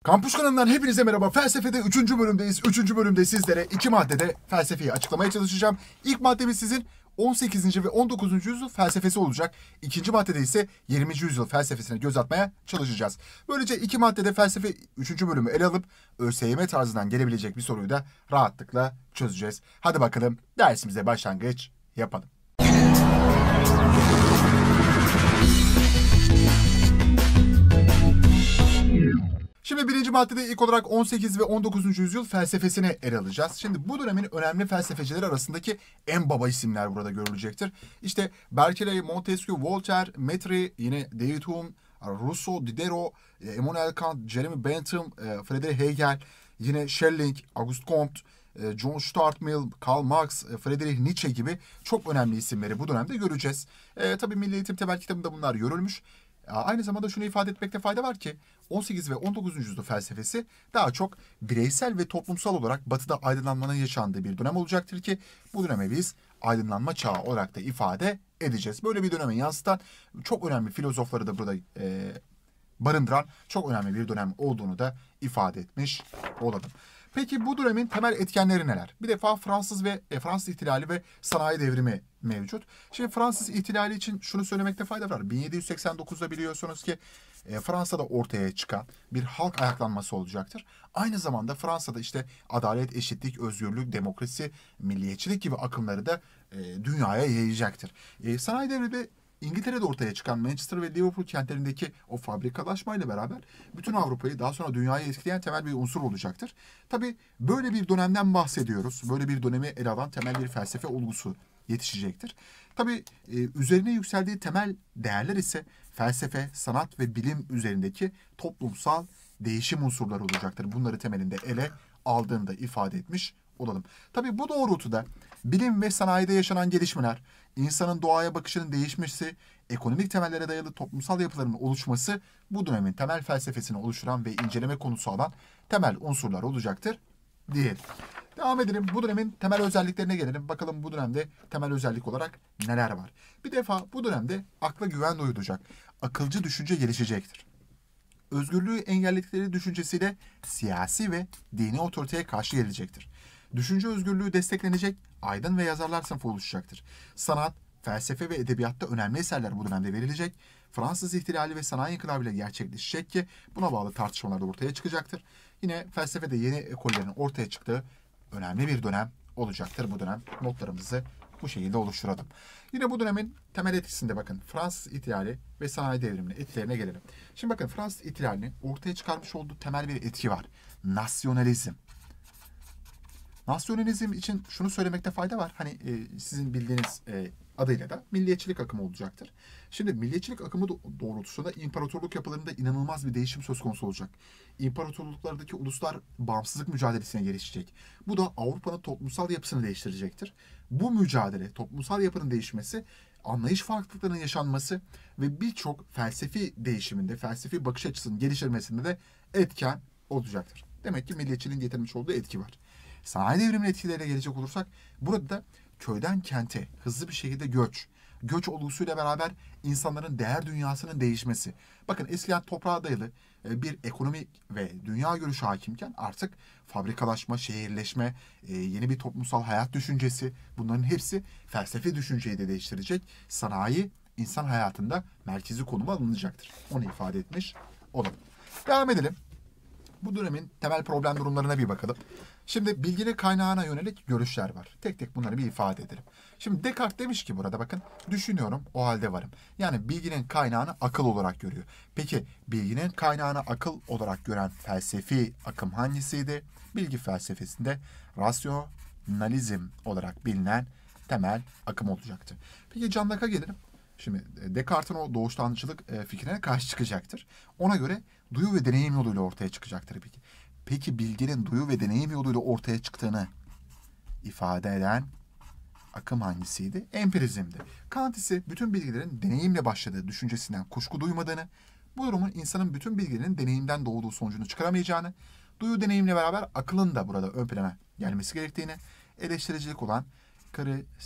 Kampüs kanalından hepinize merhaba. Felsefede 3. bölümdeyiz. 3. bölümde sizlere 2 maddede felsefeyi açıklamaya çalışacağım. İlk maddemiz sizin 18. ve 19. yüzyıl felsefesi olacak. İkinci maddede ise 20. yüzyıl felsefesine göz atmaya çalışacağız. Böylece 2 maddede felsefe 3. bölümü ele alıp ÖSYM tarzından gelebilecek bir soruyu da rahatlıkla çözeceğiz. Hadi bakalım dersimize başlangıç yapalım. Şimdi birinci maddede ilk olarak 18 ve 19. yüzyıl felsefesini ele alacağız. Şimdi bu dönemin önemli felsefecileri arasındaki en baba isimler burada görülecektir. İşte Berkeley, Montesquieu, Voltaire, Maitre, yine David Hume, Rousseau, Diderot, Immanuel Kant, Jeremy Bentham, Friedrich Hegel, yine Schelling, Auguste Comte, John Stuart Mill, Karl Marx, Friedrich Nietzsche gibi çok önemli isimleri bu dönemde göreceğiz. Tabii Milli Eğitim Temel kitabında bunlar görülmüş. Aynı zamanda şunu ifade etmekte fayda var ki 18 ve 19. yüzyıl felsefesi daha çok bireysel ve toplumsal olarak Batı'da aydınlanmanın yaşandığı bir dönem olacaktır ki bu döneme biz aydınlanma çağı olarak da ifade edeceğiz. Böyle bir döneme yansıtan çok önemli filozofları da burada barındıran çok önemli bir dönem olduğunu da ifade etmiş olalım. Peki bu dönemin temel etkenleri neler? Bir defa Fransız ihtilali ve sanayi devrimi mevcut. Şimdi Fransız ihtilali için şunu söylemekte fayda var. 1789'da biliyorsunuz ki Fransa'da ortaya çıkan bir halk ayaklanması olacaktır. Aynı zamanda Fransa'da işte adalet, eşitlik, özgürlük, demokrasi, milliyetçilik gibi akımları da dünyaya yayacaktır. Sanayi devrimi İngiltere'de ortaya çıkan Manchester ve Liverpool kentlerindeki o fabrikalaşmayla beraber bütün Avrupa'yı daha sonra dünyayı etkileyen temel bir unsur olacaktır. Tabii böyle bir dönemden bahsediyoruz. Böyle bir dönemi ele alan temel bir felsefe olgusu yetişecektir. Tabii üzerine yükseldiği temel değerler ise felsefe, sanat ve bilim üzerindeki toplumsal değişim unsurları olacaktır. Bunları temelinde ele aldığında ifade etmiş olalım. Tabii bu doğrultuda bilim ve sanayide yaşanan gelişmeler, insanın doğaya bakışının değişmesi, ekonomik temellere dayalı toplumsal yapıların oluşması bu dönemin temel felsefesini oluşturan ve inceleme konusu alan temel unsurlar olacaktır diyelim. Devam edelim. Bu dönemin temel özelliklerine gelelim. Bakalım bu dönemde temel özellik olarak neler var? Bir defa bu dönemde akla güven duyulacak. Akılcı düşünce gelişecektir. Özgürlüğü engelledikleri düşüncesiyle siyasi ve dini otoriteye karşı gelecektir. Düşünce özgürlüğü desteklenecek, aydın ve yazarlar sınıfı oluşacaktır. Sanat, felsefe ve edebiyatta önemli eserler bu dönemde verilecek. Fransız ihtilali ve sanayi inkılabıyla gerçekleşecek ki buna bağlı tartışmalar da ortaya çıkacaktır. Yine felsefede yeni ekollerin ortaya çıktığı önemli bir dönem olacaktır bu dönem. Notlarımızı bu şekilde oluşturalım. Yine bu dönemin temel etkisinde bakın Fransız ihtilali ve sanayi devriminin etkilerine gelelim. Şimdi bakın Fransız ihtilalinin ortaya çıkarmış olduğu temel bir etki var. Nasyonalizm. Nasyonalizm için şunu söylemekte fayda var. Hani sizin bildiğiniz adıyla da milliyetçilik akımı olacaktır. Şimdi milliyetçilik akımı doğrultusunda imparatorluk yapılarında inanılmaz bir değişim söz konusu olacak. İmparatorluklardaki uluslar bağımsızlık mücadelesine girişecek. Bu da Avrupa'nın toplumsal yapısını değiştirecektir. Bu mücadele, toplumsal yapının değişmesi, anlayış farklılıklarının yaşanması ve birçok felsefi değişiminde, felsefi bakış açısının geliştirmesinde de etken olacaktır. Demek ki milliyetçiliğin getirmiş olduğu etki var. Sanayi devriminin etkilerine gelecek olursak burada da köyden kente hızlı bir şekilde göç olgusuyla beraber insanların değer dünyasının değişmesi. Bakın eskiden toprağa dayalı bir ekonomi ve dünya görüşü hakimken artık fabrikalaşma, şehirleşme, yeni bir toplumsal hayat düşüncesi bunların hepsi felsefi düşünceyi de değiştirecek. Sanayi insan hayatında merkezi konuma alınacaktır. Onu ifade etmiş olalım. Devam edelim. Bu dönemin temel problem durumlarına bir bakalım. Şimdi bilginin kaynağına yönelik görüşler var. Tek tek bunları bir ifade edelim. Şimdi Descartes demiş ki burada bakın düşünüyorum o halde varım. Yani bilginin kaynağını akıl olarak görüyor. Peki bilginin kaynağını akıl olarak gören felsefi akım hangisiydi? Bilgi felsefesinde rasyonalizm olarak bilinen temel akım olacaktı. Peki Jean Locke'a gelelim. Şimdi Descartes'in o doğuştanlıcılık fikrine karşı çıkacaktır. Ona göre duyu ve deneyim yoluyla ortaya çıkacaktır peki. Peki bilginin duyu ve deneyim yoluyla ortaya çıktığını ifade eden akım hangisiydi? Empirizmdi. Kant ise bütün bilgilerin deneyimle başladığı düşüncesinden kuşku duymadığını, bu durumun insanın bütün bilgilerin deneyimden doğduğu sonucunu çıkaramayacağını, duyu deneyimle beraber akılın da burada ön plana gelmesi gerektiğini, eleştiricilik olan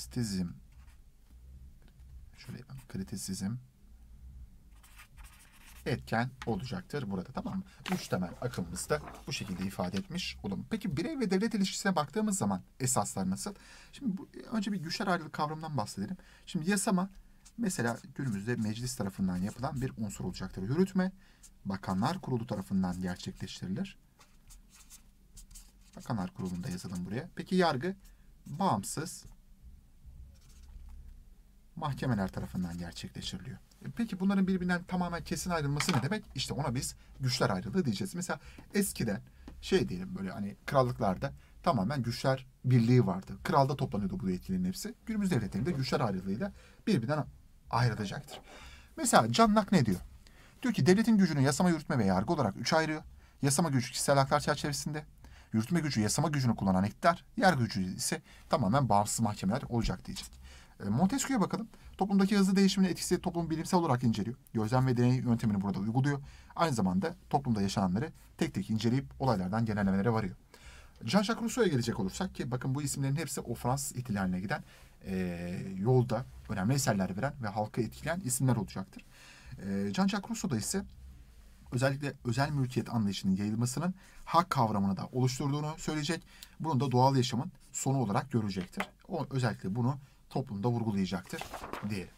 kritisizm etken olacaktır burada, tamam mı? 3 temel akımımız da bu şekilde ifade etmiş olalım. Peki birey ve devlet ilişkisine baktığımız zaman esaslar nasıl? Şimdi önce bir güçler ayrılığı kavramından bahsedelim. Şimdi yasama mesela günümüzde meclis tarafından yapılan bir unsur olacaktır. Yürütme Bakanlar Kurulu tarafından gerçekleştirilir. Bakanlar Kurulu'nda yazalım buraya. Peki yargı bağımsız mahkemeler tarafından gerçekleştiriliyor. Peki bunların birbirinden tamamen kesin ayrılması ne demek? İşte ona biz güçler ayrılığı diyeceğiz. Mesela eskiden diyelim böyle hani krallıklarda tamamen güçler birliği vardı. Kralda toplanıyordu bu yetkilerin hepsi. Günümüz devletlerinde güçler ayrılığıyla birbirinden ayrılacaktır. Mesela John Locke ne diyor? Diyor ki devletin gücünü yasama, yürütme ve yargı olarak 3'e ayırıyor. Yasama gücü kişisel haklar çerçevesinde. Yürütme gücü yasama gücünü kullanan iktidar, yargı gücü ise tamamen bağımsız mahkemeler olacak diyecek. Montesquieu'ya bakalım. Toplumdaki hızlı değişimin etkisi toplumu bilimsel olarak inceliyor. Gözlem ve deney yöntemini burada uyguluyor. Aynı zamanda toplumda yaşananları tek tek inceleyip olaylardan genellemelere varıyor. Jean-Jacques Rousseau'ya gelecek olursak ki bakın bu isimlerin hepsi o Fransız ihtilaline giden yolda önemli eserler veren ve halkı etkileyen isimler olacaktır. Jean-Jacques Rousseau da ise özellikle özel mülkiyet anlayışının yayılmasının hak kavramını da oluşturduğunu söyleyecek. Bunun da doğal yaşamın sonu olarak görecektir. O özellikle bunu toplumda vurgulayacaktır diyelim.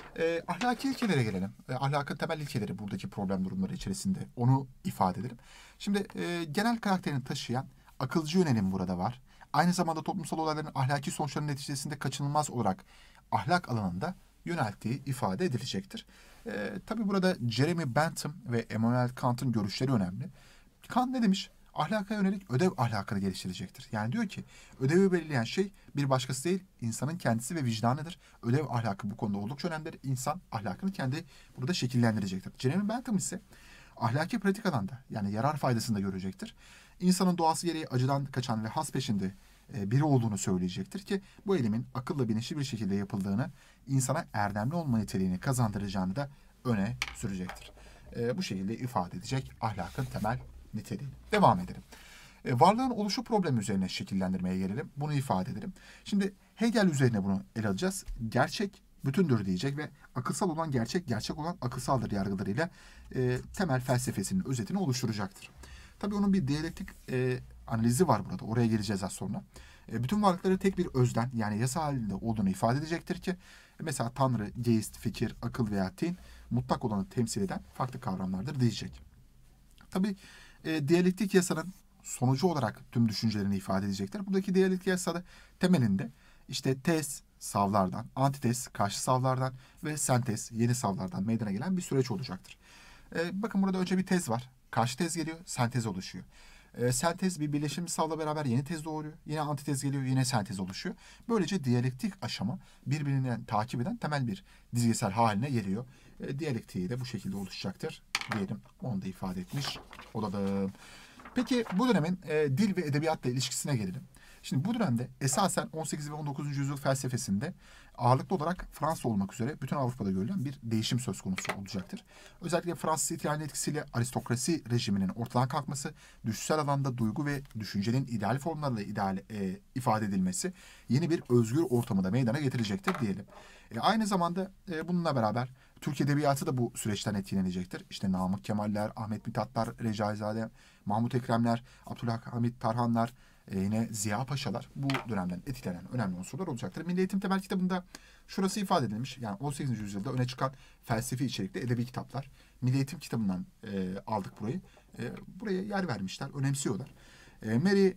Ahlaki ilkelere gelelim. Ahlakın temel ilkeleri buradaki problem durumları içerisinde onu ifade edelim. Şimdi genel karakterini taşıyan akılcı yönelim burada var. Aynı zamanda toplumsal olayların ahlaki sonuçlarının neticesinde kaçınılmaz olarak ahlak alanında yönelttiği ifade edilecektir. Tabii burada Jeremy Bentham ve Immanuel Kant'ın görüşleri önemli. Kant ne demiş? Ahlaka yönelik ödev ahlakını geliştirecektir. Yani diyor ki ödevi belirleyen şey bir başkası değil, insanın kendisi ve vicdanıdır. Ödev ahlakı bu konuda oldukça önemlidir. İnsan ahlakını kendi burada şekillendirecektir. Jeremy Bentham ise ahlaki pratik alanda yani yarar faydasını da görecektir. İnsanın doğası gereği acıdan kaçan ve haz peşinde biri olduğunu söyleyecektir ki bu eylemin akılla bilinçli bir şekilde yapıldığını, insana erdemli olma niteliğini kazandıracağını da öne sürecektir. Bu şekilde ifade edecek ahlakın temel niteliği. Devam edelim. Varlığın oluşu problemi üzerine şekillendirmeye gelelim. Bunu ifade edelim. Şimdi Hegel üzerine bunu ele alacağız. Gerçek bütündür diyecek ve akılsal olan gerçek, gerçek olan akılsaldır yargılarıyla temel felsefesinin özetini oluşturacaktır. Tabii onun bir diyalektik analizi var burada. Oraya geleceğiz az sonra. Bütün varlıkları tek bir özden yani yasa halinde olduğunu ifade edecektir ki mesela Tanrı, geist, fikir, akıl veya tin mutlak olanı temsil eden farklı kavramlardır diyecek. Tabii diyalektik yasanın sonucu olarak tüm düşüncelerini ifade edecektir. Buradaki diyalektik yasada temelinde işte tez savlardan, antitez karşı savlardan ve sentez yeni savlardan meydana gelen bir süreç olacaktır. Bakın burada önce bir tez var. Karşı tez geliyor, sentez oluşuyor. Sentez bir birleşim savla beraber yeni tez doğuruyor. Yine antitez geliyor, yine sentez oluşuyor. Böylece diyalektik aşama birbirinden takip eden temel bir dizgesel haline geliyor. Diyalektiği de bu şekilde oluşacaktır diyelim. Onu da ifade etmiş olalım. Peki bu dönemin dil ve edebiyatla ilişkisine gelelim. Şimdi bu dönemde esasen 18 ve 19. yüzyıl felsefesinde ağırlıklı olarak Fransa olmak üzere bütün Avrupa'da görülen bir değişim söz konusu olacaktır. Özellikle Fransız ihtilalinin etkisiyle aristokrasi rejiminin ortadan kalkması, düşsel alanda duygu ve düşüncenin ideal formlarla ifade edilmesi yeni bir özgür ortamı da meydana getirecektir diyelim. Aynı zamanda bununla beraber Türk edebiyatı da bu süreçten etkilenecektir. İşte Namık Kemaller, Ahmet Mithatlar, Recaizade, Mahmut Ekremler, Abdülhamit Tarhanlar, yine Ziya Paşalar bu dönemden etkilenen önemli unsurlar olacaktır. Milli Eğitim Temel kitabında şurası ifade edilmiş. Yani 18. yüzyılda öne çıkan felsefi içerikli edebi kitaplar. Milli Eğitim kitabından aldık burayı. Buraya yer vermişler, önemsiyorlar. Mary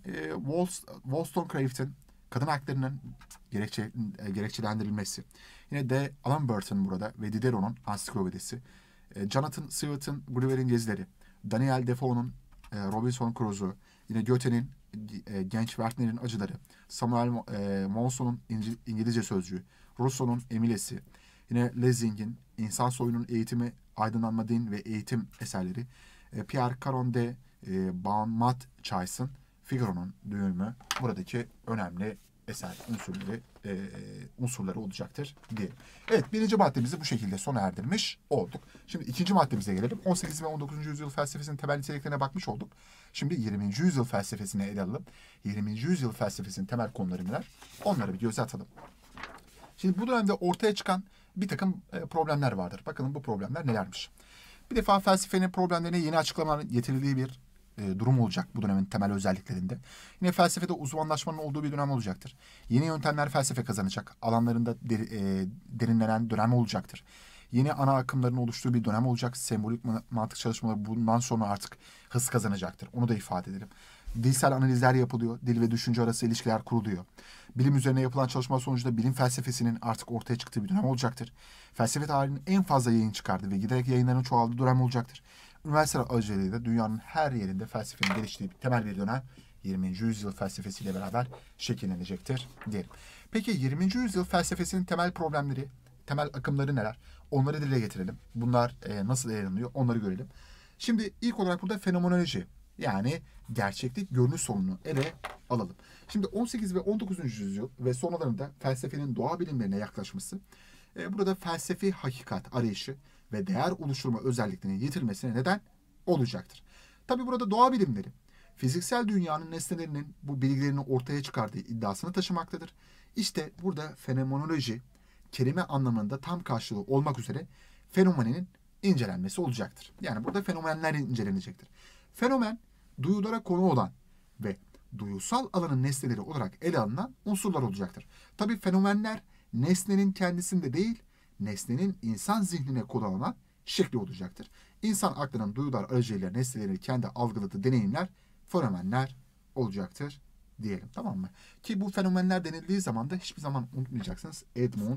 Wollstonecraft'ın kadın haklarının gerekçelendirilmesi. Yine de Alan Burton burada ve Diderot'un ansiklopedisi. Jonathan Swift'ın Gulliver'in Gezileri. Daniel Defoe'nun Robinson Crusoe. Yine Goethe'nin Genç Werther'in Acıları. Samuel Monson'un İngilizce Sözcüğü. Rousseau'nun Emile'si. Yine Lessing'in İnsan Soyunun Eğitimi, Aydınlanma, Din ve Eğitim eserleri. Pierre Caron de Beaumont-Chass'ın Figaro'nun Düğümü buradaki önemli eser unsurları olacaktır diyelim. Evet, birinci maddemizi bu şekilde sona erdirmiş olduk. Şimdi ikinci maddemize gelelim. 18 ve 19. yüzyıl felsefesinin temel niteliklerine bakmış olduk. Şimdi 20. yüzyıl felsefesine ele alalım. 20. yüzyıl felsefesinin temel konuları neler? Onları bir göze atalım. Şimdi bu dönemde ortaya çıkan bir takım problemler vardır. Bakalım bu problemler nelermiş? Bir defa felsefenin problemlerine yeni açıklamaların getirildiği bir durum olacak bu dönemin temel özelliklerinde. Yine felsefede uzmanlaşmanın olduğu bir dönem olacaktır. Yeni yöntemler felsefe kazanacak. Alanlarında derinlenen dönem olacaktır. Yeni ana akımların oluştuğu bir dönem olacak. Sembolik mantık çalışmaları bundan sonra artık hız kazanacaktır. Onu da ifade edelim. Dilsel analizler yapılıyor. Dil ve düşünce arası ilişkiler kuruluyor. Bilim üzerine yapılan çalışma sonucunda bilim felsefesinin artık ortaya çıktığı bir dönem olacaktır. Felsefe tarihinin en fazla yayın çıkardığı ve giderek yayınların çoğaldığı dönem olacaktır. Üniversite aracılığıyla dünyanın her yerinde felsefenin geliştiği temel bir dönem 20. yüzyıl felsefesiyle beraber şekillenecektir diyelim. Peki 20. yüzyıl felsefesinin temel problemleri, temel akımları neler? Onları dile getirelim. Bunlar nasıl ele alınıyor? Onları görelim. Şimdi ilk olarak burada fenomenoloji, yani gerçeklik görünüş sorununu ele alalım. Şimdi 18 ve 19. yüzyıl ve sonralarında felsefenin doğa bilimlerine yaklaşması, burada felsefi hakikat arayışı ve değer oluşturma özelliklerinin yitirmesine neden olacaktır. Tabi burada doğa bilimleri, fiziksel dünyanın nesnelerinin bu bilgilerini ortaya çıkardığı iddiasını taşımaktadır. İşte burada fenomenoloji, kelime anlamında tam karşılığı olmak üzere fenomenin incelenmesi olacaktır. Yani burada fenomenler incelenecektir. Fenomen, duyulara konu olan ve duyusal alanın nesneleri olarak ele alınan unsurlar olacaktır. Tabii fenomenler nesnenin kendisinde değil, nesnenin insan zihnine konu alınan şekli olacaktır. İnsan aklının duyular aracılığıyla nesneleri kendi algıladığı deneyimler fenomenler olacaktır diyelim, tamam mı? Ki bu fenomenler denildiği zaman da hiçbir zaman unutmayacaksınız Edmund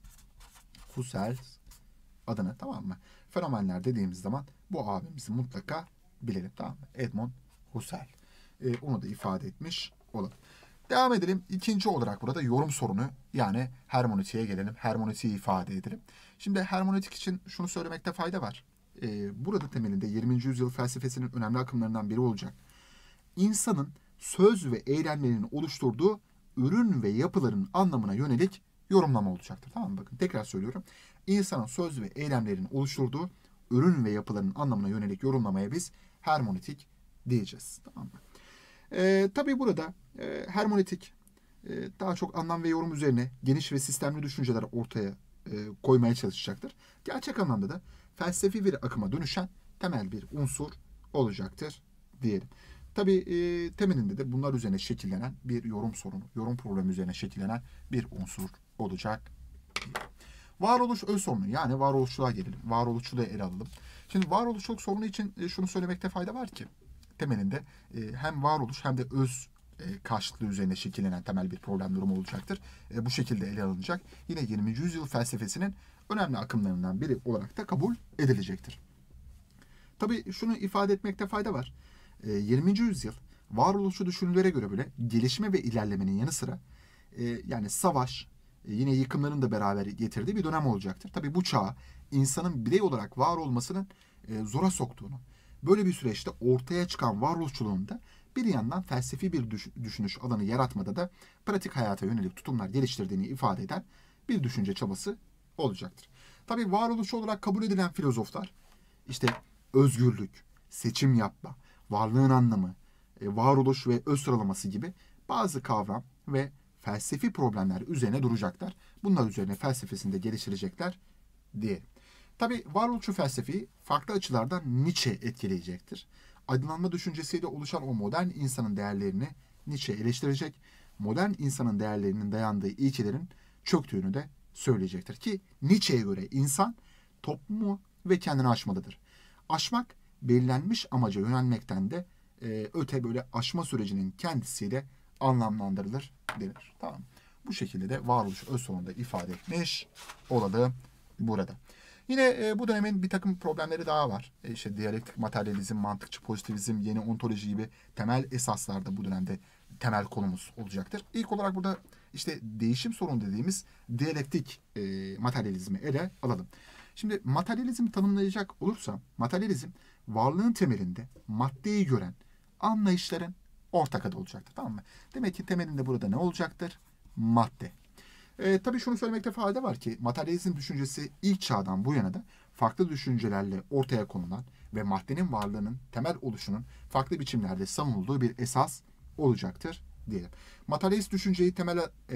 Husserl adını, tamam mı? Fenomenler dediğimiz zaman bu abimizi mutlaka bilelim, tamam mı? Edmund Husserl. Onu da ifade etmiş olalım. Devam edelim. İkinci olarak burada yorum sorunu, yani hermeneutiğe gelelim. Hermeneutiği ifade edelim. Şimdi hermeneutik için şunu söylemekte fayda var. Burada temelinde 20. yüzyıl felsefesinin önemli akımlarından biri olacak. İnsanın söz ve eylemlerinin oluşturduğu ürün ve yapıların anlamına yönelik yorumlama olacaktır. Tamam mı? Bakın tekrar söylüyorum. İnsanın söz ve eylemlerinin oluşturduğu ürün ve yapıların anlamına yönelik yorumlamaya biz hermeneutik diyeceğiz. Tamam mı? Tabii burada hermeneutik daha çok anlam ve yorum üzerine geniş ve sistemli düşünceler ortaya koymaya çalışacaktır. Gerçek anlamda da felsefi bir akıma dönüşen temel bir unsur olacaktır diyelim. Tabii temelinde de bunlar üzerine şekillenen bir yorum sorunu, yorum problemi üzerine şekillenen bir unsur olacak. Varoluş öz sorunu, yani varoluşçuluğa gelelim. Varoluşçuluğu ele alalım. Şimdi varoluşçuluk sorunu için şunu söylemekte fayda var ki temelinde hem varoluş hem de öz karşıtlığı üzerine şekillenen temel bir problem durumu olacaktır. Bu şekilde ele alınacak. Yine 20. yüzyıl felsefesinin önemli akımlarından biri olarak da kabul edilecektir. Tabii şunu ifade etmekte fayda var. 20. yüzyıl varoluşçu düşünürlere göre böyle gelişme ve ilerlemenin yanı sıra yani savaş, yine yıkımların da beraber getirdiği bir dönem olacaktır. Tabii bu çağa insanın birey olarak var olmasının zora soktuğunu, böyle bir süreçte ortaya çıkan varoluşçuluğun da bir yandan felsefi bir düşünüş alanı yaratmada da pratik hayata yönelik tutumlar geliştirdiğini ifade eden bir düşünce çabası olacaktır. Tabii varoluşçu olarak kabul edilen filozoflar işte özgürlük, seçim yapma, varlığın anlamı, varoluş ve öz sıralaması gibi bazı kavram ve felsefi problemler üzerine duracaklar. Bunlar üzerine felsefesinde geliştirecekler diyelim. Tabii varoluşçu felsefeyi farklı açılardan Nietzsche etkileyecektir. Aydınlanma düşüncesiyle oluşan o modern insanın değerlerini Nietzsche eleştirecek, modern insanın değerlerinin dayandığı ilkelerin çöktüğünü de söyleyecektir. Ki Nietzsche'ye göre insan toplumu ve kendini aşmalıdır. Aşmak belirlenmiş amaca yönelmekten de öte böyle aşma sürecinin kendisiyle anlamlandırılır denir. Tamam. Bu şekilde de varoluş öz sonunda ifade etmiş olalım burada. Yine bu dönemin bir takım problemleri daha var. İşte diyalektik materyalizm, mantıkçı pozitivizm, yeni ontoloji gibi temel esaslar da bu dönemde temel konumuz olacaktır. İlk olarak burada işte değişim sorunu dediğimiz diyalektik materyalizmi ele alalım. Şimdi materyalizmi tanımlayacak olursam, materyalizm varlığın temelinde maddeyi gören anlayışların ortak adı olacaktır. Tamam mı? Demek ki temelinde burada ne olacaktır? Madde. Tabii şunu söylemekte fayda var ki materyalizm düşüncesi ilk çağdan bu yana da farklı düşüncelerle ortaya konulan ve maddenin varlığının temel oluşunun farklı biçimlerde savunulduğu bir esas olacaktır diyelim. Materyalist düşünceyi temel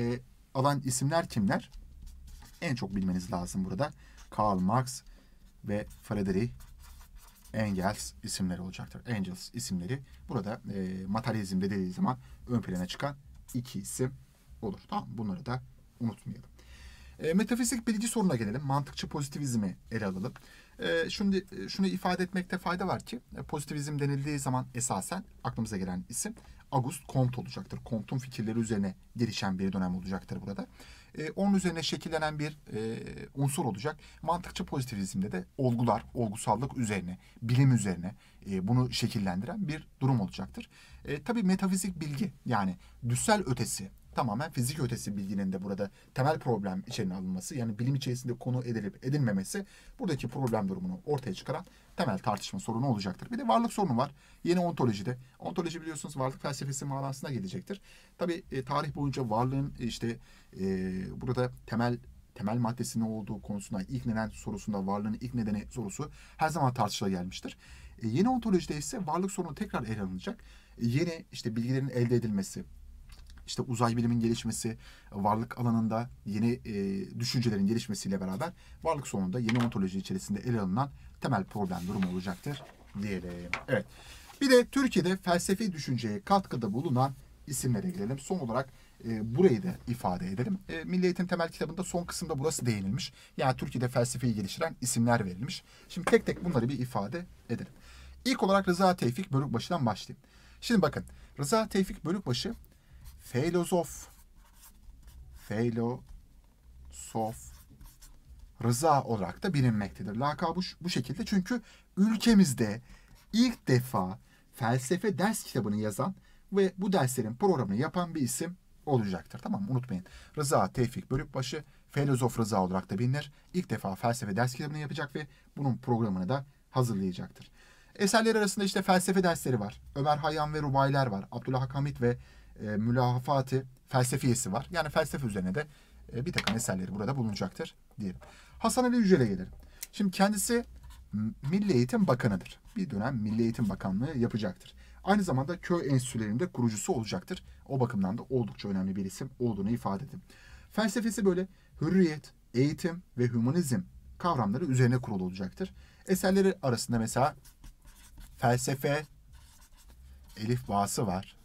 alan isimler kimler? En çok bilmeniz lazım burada. Karl Marx ve Friedrich Engels isimleri olacaktır. Engels isimleri burada materyalizmde dediği zaman ön plana çıkan iki isim olur. Tamam, bunları da unutmayalım. Metafizik bilgi sorununa gelelim. Mantıkçı pozitivizmi ele alalım. Şimdi şunu ifade etmekte fayda var ki pozitivizm denildiği zaman esasen aklımıza gelen isim Auguste Comte olacaktır. Comte'un fikirleri üzerine gelişen bir dönem olacaktır burada. Onun üzerine şekillenen bir unsur olacak. Mantıkçı pozitivizmde de olgular, olgusallık üzerine, bilim üzerine bunu şekillendiren bir durum olacaktır. Tabii metafizik bilgi, yani düssel ötesi, tamamen fizik ötesi bilginin de burada temel problem içerine alınması, yani bilim içerisinde konu edilip edilmemesi buradaki problem durumunu ortaya çıkaran temel tartışma sorunu olacaktır. Bir de varlık sorunu var. Yeni ontolojide. Ontoloji biliyorsunuz varlık felsefesi manasına gelecektir. Tabii tarih boyunca varlığın burada temel maddesi ne olduğu konusunda, ilk neden sorusunda, varlığın ilk nedeni sorusu her zaman tartışıla gelmiştir. Yeni ontolojide ise varlık sorunu tekrar ele alınacak. Yeni bilgilerin elde edilmesi, uzay bilimin gelişmesi, varlık alanında yeni düşüncelerin gelişmesiyle beraber varlık sorununda yeni ontoloji içerisinde ele alınan temel problem durumu olacaktır diyelim. Evet. Bir de Türkiye'de felsefi düşünceye katkıda bulunan isimlere gelelim. Son olarak burayı da ifade edelim. Milli Eğitim Temel kitabında son kısımda burası değinilmiş. Yani Türkiye'de felsefeyi geliştiren isimler verilmiş. Şimdi tek tek bunları bir ifade edelim. İlk olarak Rıza Tevfik Bölükbaşı'dan başlayayım. Şimdi bakın, Rıza Tevfik Bölükbaşı filozof Rıza olarak da bilinmektedir. Lakabı bu şekilde çünkü ülkemizde ilk defa felsefe ders kitabını yazan ve bu derslerin programını yapan bir isim olacaktır. Tamam mı? Unutmayın. Rıza Tevfik Bölükbaşı filozof Rıza olarak da bilinir. İlk defa felsefe ders kitabını yapacak ve bunun programını da hazırlayacaktır. Eserleri arasında felsefe dersleri var. Ömer Hayyam ve Rubaylar var. Abdülhak Hamit ve Mülahafat-ı Felsefiyesi var. Yani felsefe üzerine de bir takım eserleri burada bulunacaktır diyelim. Hasan Ali Yücel'e gelelim. Şimdi kendisi Milli Eğitim Bakanı'dır. Bir dönem Milli Eğitim Bakanlığı yapacaktır. Aynı zamanda köy enstitülerinin de kurucusu olacaktır. O bakımdan da oldukça önemli bir isim olduğunu ifade edeyim. Felsefesi böyle hürriyet, eğitim ve hümanizm kavramları üzerine kurulu olacaktır. Eserleri arasında mesela felsefe elifbası var.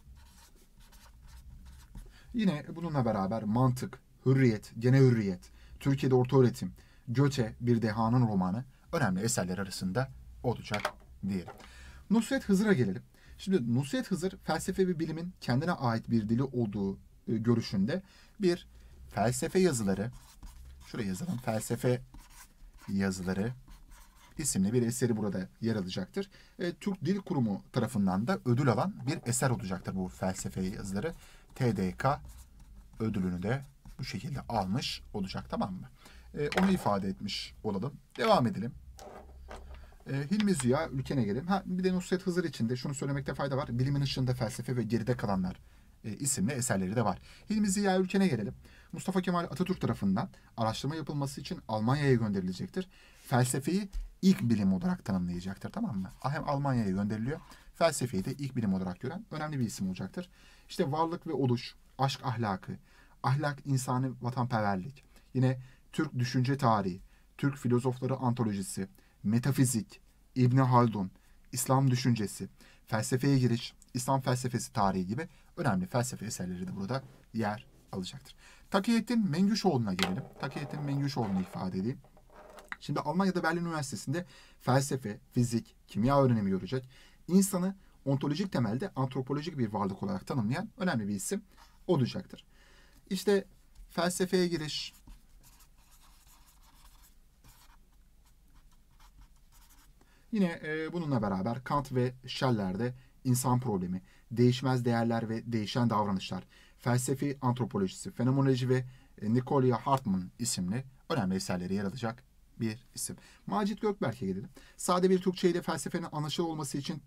Yine bununla beraber mantık, hürriyet, gene hürriyet, Türkiye'de ortaöğretim, Göte bir dehanın romanı önemli eserler arasında olacak diyelim. Nusret Hızır'a gelelim. Şimdi Nusret Hızır felsefe ve bilimin kendine ait bir dili olduğu görüşünde bir felsefe yazıları, şuraya yazalım, felsefe yazıları isimli bir eseri burada yer alacaktır. Türk Dil Kurumu tarafından da ödül alan bir eser olacaktır bu felsefe yazıları. TDK ödülünü de bu şekilde almış olacak, tamam mı? Onu ifade etmiş olalım. Devam edelim. Hilmi Ziya Ülken'e gelelim. Bir de Nusret Hızır için de şunu söylemekte fayda var. Bilimin ışığında felsefe ve geride kalanlar isimli eserleri de var. Hilmi Ziya Ülken'e gelelim. Mustafa Kemal Atatürk tarafından araştırma yapılması için Almanya'ya gönderilecektir. Felsefeyi ilk bilim olarak tanımlayacaktır, tamam mı? Hem Almanya'ya gönderiliyor. Felsefeyi de ilk bilim olarak gören önemli bir isim olacaktır. Varlık ve oluş, aşk ahlakı, ahlak, insani vatanperverlik, yine Türk düşünce tarihi, Türk filozofları antolojisi, metafizik, İbn Haldun, İslam düşüncesi, felsefeye giriş, İslam felsefesi tarihi gibi önemli felsefe eserleri de burada yer alacaktır. Takiyettin Mengüşoğlu'na gelelim. Takiyettin Mengüşoğlu'nu ifade edeyim. Şimdi Almanya'da Berlin Üniversitesi'nde felsefe, fizik, kimya öğrenimi görecek. İnsanı ontolojik temelde antropolojik bir varlık olarak tanımlayan önemli bir isim olacaktır. Felsefeye giriş, yine bununla beraber Kant ve Scheller'de insan problemi, değişmez değerler ve değişen davranışlar, felsefi antropolojisi, fenomenoloji ve Nicolia Hartmann isimli önemli eserleri yer alacak bir isim. Macit Gökberk'e gelelim. Sade bir Türkçe ile felsefenin anlaşılır olması için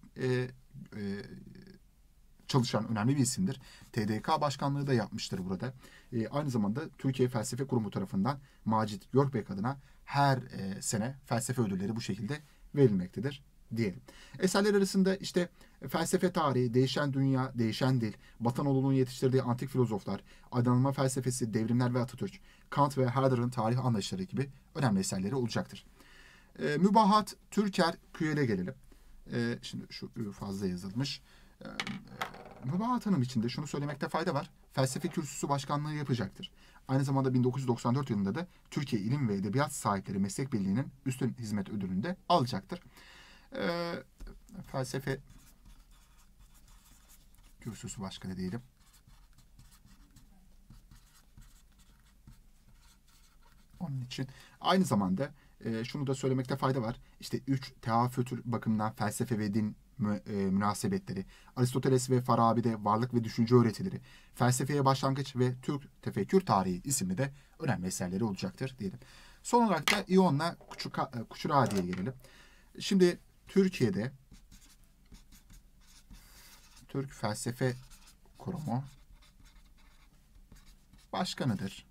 çalışan önemli bir isimdir. TDK başkanlığı da yapmıştır burada. Aynı zamanda Türkiye Felsefe Kurumu tarafından Macit Gökberk adına her sene felsefe ödülleri bu şekilde verilmektedir diyelim. Eserler arasında felsefe tarihi, değişen dünya, değişen dil, Batanoğlu'nun yetiştirdiği antik filozoflar, aydınlanma felsefesi, devrimler ve Atatürk, Kant ve Herder'ın tarih anlayışları gibi önemli eserleri olacaktır. Mübahat Türker Küyel'e gelelim. Şimdi şu ü fazla yazılmış. Mübahat Hanım için de şunu söylemekte fayda var. Felsefe kürsüsü başkanlığı yapacaktır. Aynı zamanda 1994 yılında da Türkiye İlim ve Edebiyat Sahipleri Meslek Birliği'nin üstün hizmet ödülünü de alacaktır. Felsefe kürsüsü başkanı diyelim. Onun için aynı zamanda şunu da söylemekte fayda var. İşte 3 teafütür bakımından felsefe ve din münasebetleri, Aristoteles ve Farabi'de varlık ve düşünce öğretileri, felsefeye başlangıç ve Türk tefekkür tarihi isimli de önemli eserleri olacaktır diyelim. Son olarak da İyon'la Kuçuradi'ye gelelim. Şimdi Türkiye'de Türk Felsefe Kurumu başkanıdır.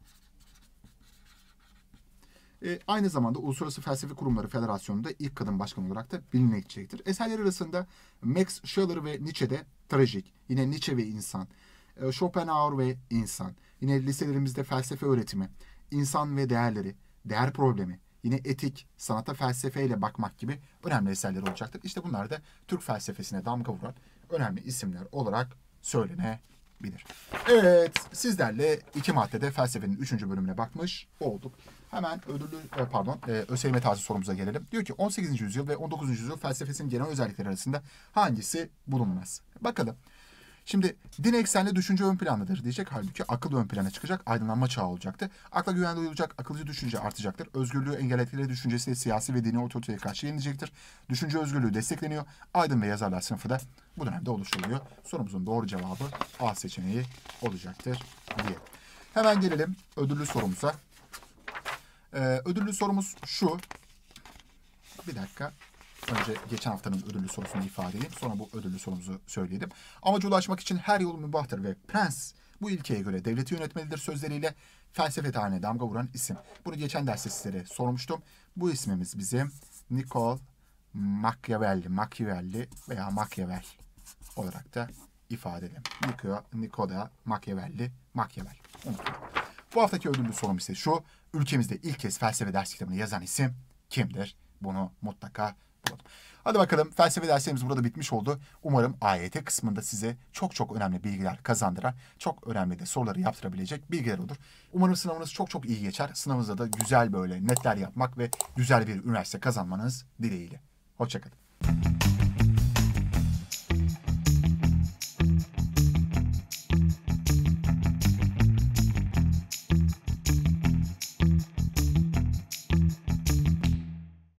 Aynı zamanda Uluslararası Felsefe Kurumları Federasyonu'nda ilk kadın başkan olarak da bilinecektir. Eserler arasında Max Scheler ve Nietzsche'de trajik, yine Nietzsche ve insan, Schopenhauer ve insan, yine liselerimizde felsefe öğretimi, insan ve değerleri, değer problemi, yine etik, sanata felsefeyle bakmak gibi önemli eserler olacaktır. İşte bunlar da Türk felsefesine damga vuran önemli isimler olarak söylenebilir. Evet, sizlerle 2 maddede felsefenin 3. bölümüne bakmış olduk. Hemen ÖSYM tarzı sorumuza gelelim. Diyor ki 18. yüzyıl ve 19. yüzyıl felsefesinin genel özellikleri arasında hangisi bulunmaz? Bakalım. Şimdi din eksenli düşünce ön plandadır diyecek. Halbuki akıl ön plana çıkacak. Aydınlanma çağı olacaktı. Akla güven duyulacak, akılcı düşünce artacaktır. Özgürlüğü engelledikleri düşüncesi siyasi ve dini otoriteye karşı yenilecektir. Düşünce özgürlüğü destekleniyor. Aydın ve yazarlar sınıfı da bu dönemde oluşturuluyor. Sorumuzun doğru cevabı A seçeneği olacaktır diye. Hemen gelelim ödüllü sorumuza. Ödüllü sorumuz şu. Bir dakika. Önce geçen haftanın ödüllü sorusunu ifade edeyim. Sonra bu ödüllü sorumuzu söyleyelim. Amaca ulaşmak için her yol mübahtır ve prens bu ilkeye göre devleti yönetmelidir sözleriyle felsefe tarihine damga vuran isim. Bunu geçen derste sizlere sormuştum. Bu ismimiz bizim Niccolo Machiavelli veya Machiavel olarak da ifade edelim. Niccolo Machiavelli. Unutmayın. Bu haftaki ödüllü sorum ise şu. Ülkemizde ilk kez felsefe ders kitabını yazan isim kimdir? Bunu mutlaka bulalım. Hadi bakalım, felsefe derslerimiz burada bitmiş oldu. Umarım AYT kısmında size çok önemli bilgiler kazandıran, çok önemli de soruları yaptırabilecek bilgiler olur. Umarım sınavınız çok iyi geçer. Sınavınızda da güzel böyle netler yapmak ve güzel bir üniversite kazanmanız dileğiyle. Hoşça kalın.